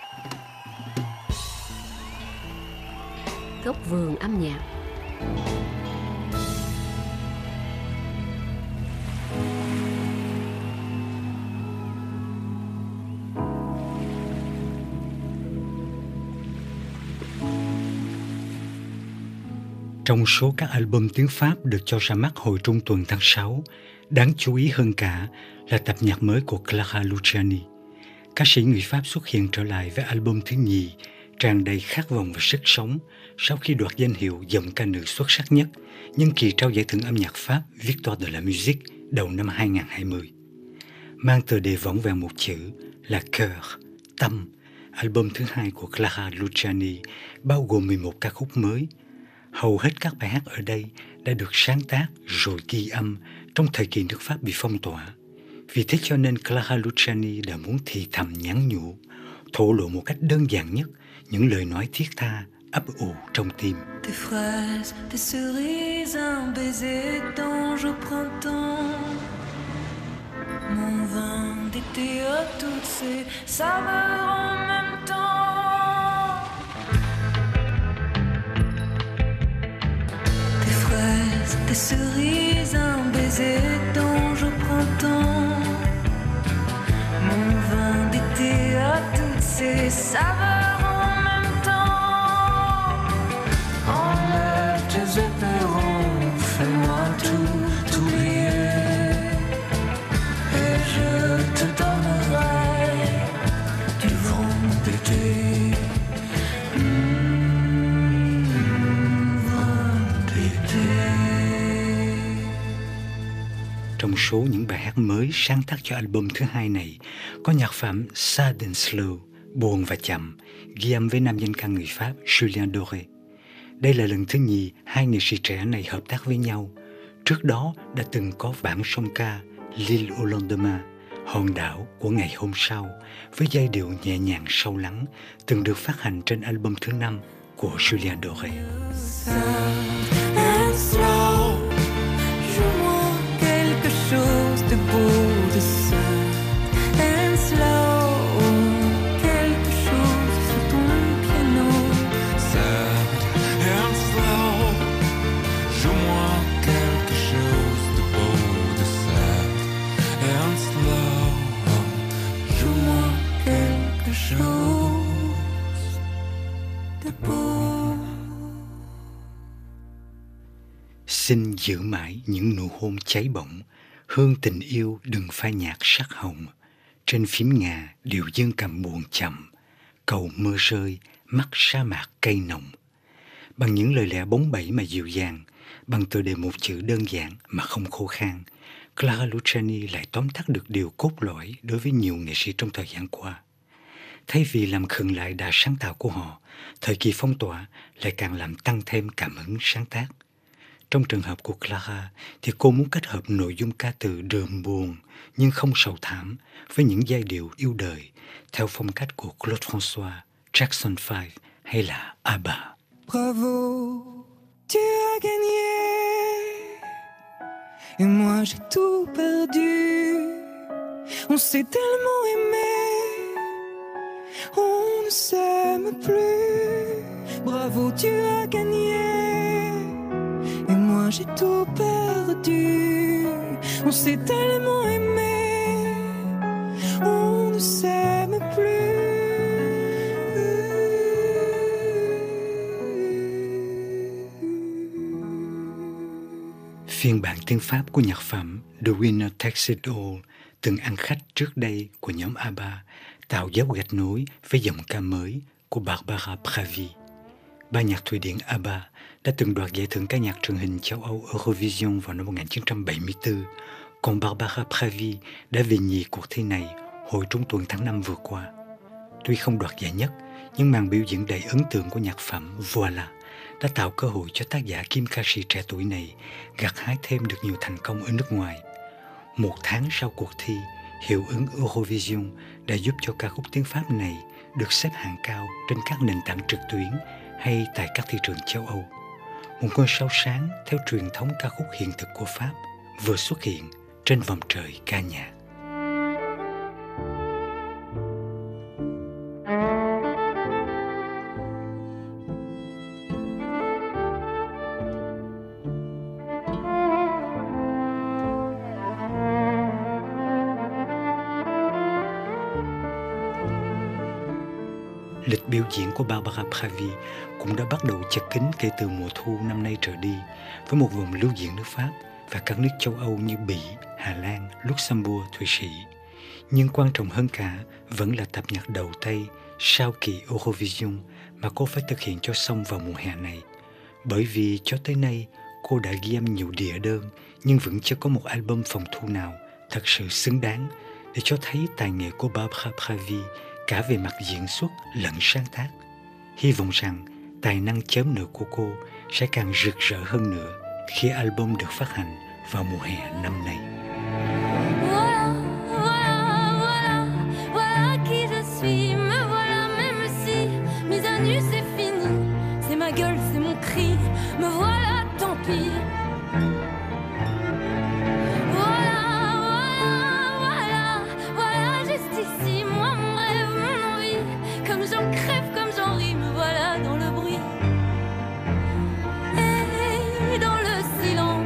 Góc vườn âm nhạc. Trong số các album tiếng Pháp được cho ra mắt hồi trung tuần tháng 6, đáng chú ý hơn cả là tập nhạc mới của Clara Luciani. Ca sĩ người Pháp xuất hiện trở lại với album thứ nhì, tràn đầy khát vọng và sức sống sau khi đoạt danh hiệu giọng ca nữ xuất sắc nhất nhân kỳ trao giải thưởng âm nhạc Pháp Victoires de la Musique đầu năm 2020. Mang tựa đề vỏn vẹn một chữ là cœur, tâm, album thứ hai của Clara Luciani bao gồm 11 ca khúc mới. Hầu hết các bài hát ở đây đã được sáng tác rồi ghi âm trong thời kỳ nước Pháp bị phong tỏa. Vì thế cho nên Clara Luciani đã muốn thì thầm nhắn nhủ, thổ lộ một cách đơn giản nhất những lời nói thiết tha, ấp ủ trong tim. Des fraises, des cerises, un baiser d'ange au printemps. Mon vin d'été à toutes ces saveurs en même temps. Des fraises, des cerises, un baiser d'ange au printemps. Mon vin d'été à toutes ces saveurs en même temps. Enlève tes éperons, fais-moi tout oublier. Et je te donnerai du vent d'été. Vent d'été. Trong số những bài hát mới sáng tác cho album thứ hai này có nhạc phẩm Sad and Slow, buồn và chậm, ghi âm với nam danh ca người Pháp Julien Doré. Đây là lần thứ nhì hai nghệ sĩ trẻ này hợp tác với nhau. Trước đó đã từng có bản song ca L'île au lendemain, hòn đảo của ngày hôm sau, với giai điệu nhẹ nhàng sâu lắng, từng được phát hành trên album thứ 5 của Julien Doré. Chose de beau, de seul and slow, quelque chose sur ton piano. Sad and slow, joue-moi quelque chose de beau, de sad and slow, Joue-moi quelque chose de beau. Xin giữ mãi những nụ hôn cháy bỏng, hương tình yêu đừng phai nhạt sắc hồng. Trên phím ngà điệu dương cầm buồn chậm, cầu mưa rơi mắt sa mạc cây nồng. Bằng những lời lẽ bóng bẩy mà dịu dàng, bằng tựa đề một chữ đơn giản mà không khô khan, Clara Luciani lại tóm tắt được điều cốt lõi đối với nhiều nghệ sĩ trong thời gian qua. Thay vì làm khựng lại đà sáng tạo của họ, thời kỳ phong tỏa lại càng làm tăng thêm cảm hứng sáng tác. Trong trường hợp của Clara thì cô muốn kết hợp nội dung ca từ đượm buồn nhưng không sầu thảm với những giai điệu yêu đời theo phong cách của Claude François, Jackson 5 hay là ABBA. Bravo, tu as gagné. Et moi j'ai tout perdu. On s'est tellement aimé, on ne s'aime plus. Bravo, tu as gagné. Et moi j'ai tout perdu. On s'est tellement aimé, on ne s'aime plus. Phiên bản tiếng Pháp của nhạc phẩm The Winner Takes It All từng ăn khách trước đây của nhóm ABBA tạo dấu gạch nối với giọng ca mới của Barbara Pravi. Ban nhạc Thụy Điển ABBA đã từng đoạt giải thưởng ca nhạc truyền hình châu Âu Eurovision vào năm 1974, còn Barbara Pravi đã về nhì cuộc thi này hồi trung tuần tháng 5 vừa qua. Tuy không đoạt giải nhất, nhưng màn biểu diễn đầy ấn tượng của nhạc phẩm Voilà đã tạo cơ hội cho tác giả kim ca sĩ trẻ tuổi này gặt hái thêm được nhiều thành công ở nước ngoài. Một tháng sau cuộc thi, hiệu ứng Eurovision đã giúp cho ca khúc tiếng Pháp này được xếp hạng cao trên các nền tảng trực tuyến hay tại các thị trường châu Âu. Một ngôi sao sáng theo truyền thống ca khúc hiện thực của Pháp vừa xuất hiện trên vòng trời ca nhạc. Lịch biểu diễn của Barbara Pravi cũng đã bắt đầu chật kín kể từ mùa thu năm nay trở đi, với một vòng lưu diễn nước Pháp và các nước châu Âu như Bỉ, Hà Lan, Luxembourg, Thụy Sĩ. Nhưng quan trọng hơn cả vẫn là tập nhạc đầu tay sau kỳ Eurovision mà cô phải thực hiện cho xong vào mùa hè này. Bởi vì cho tới nay, cô đã ghi âm nhiều đĩa đơn nhưng vẫn chưa có một album phòng thu nào thật sự xứng đáng để cho thấy tài nghệ của Barbara Pravi cả về mặt diễn xuất lẫn sáng tác. Hy vọng rằng tài năng chớm nữa của cô sẽ càng rực rỡ hơn nữa khi album được phát hành vào mùa hè năm nay. Voilà, voilà, voilà, voilà qui je suis, me voilà même si mise à nu c'est fini, c'est ma gueule, c'est mon cri, me voilà tant pis. Voilà, voilà, voilà, voilà juste ici, moi mon rêve, mon envie, comme j'en crève, comme j'en ris, me voilà dans le bruit et dans le silence.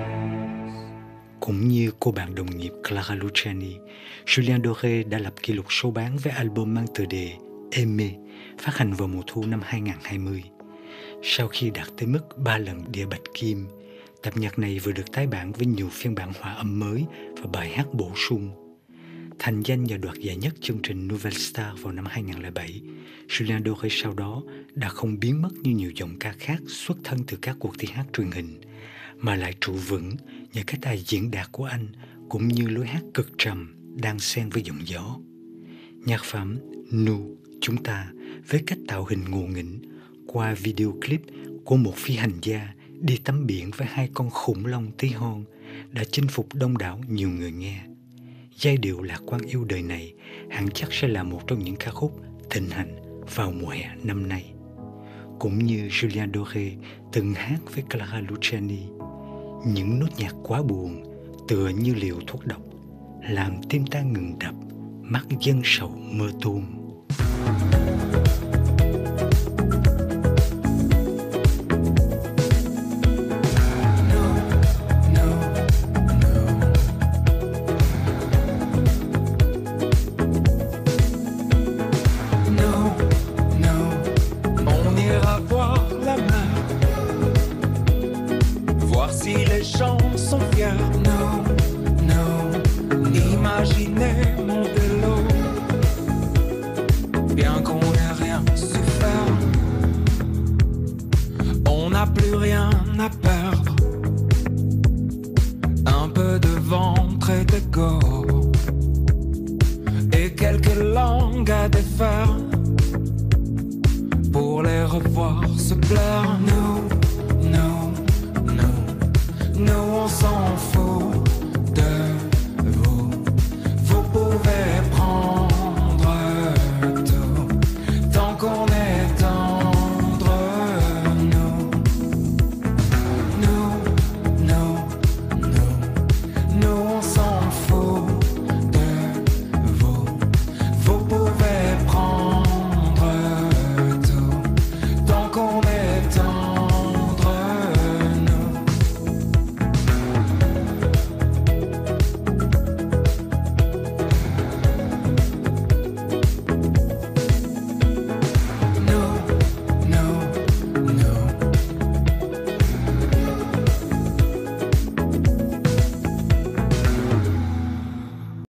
Cũng như cô bạn đồng nghiệp Clara Luciani, Julien Doré đã lập kỷ lục số bán với album mang tựa đề Aimé, phát hành vào mùa thu năm 2020. Sau khi đạt tới mức 3 lần đĩa bạch kim, tập nhạc này vừa được tái bản với nhiều phiên bản hòa âm mới và bài hát bổ sung. Thành danh và đoạt giải nhất chương trình Nouvelle Star vào năm 2007, Julien Doré sau đó đã không biến mất như nhiều giọng ca khác xuất thân từ các cuộc thi hát truyền hình, mà lại trụ vững nhờ cái tài diễn đạt của anh cũng như lối hát cực trầm đang xen với giọng gió. Nhạc phẩm Nous, chúng ta, với cách tạo hình ngộ nghĩnh qua video clip của một phi hành gia đi tắm biển với 2 con khủng long tí hon đã chinh phục đông đảo nhiều người nghe. Giai điệu lạc quan yêu đời này hẳn chắc sẽ là một trong những ca khúc thịnh hành vào mùa hè năm nay. Cũng như Julien Doré từng hát với Clara Luciani, những nốt nhạc quá buồn tựa như liều thuốc độc, làm tim ta ngừng đập, mắt dân sầu mơ tuôn. Pour les revoir se plaire, nous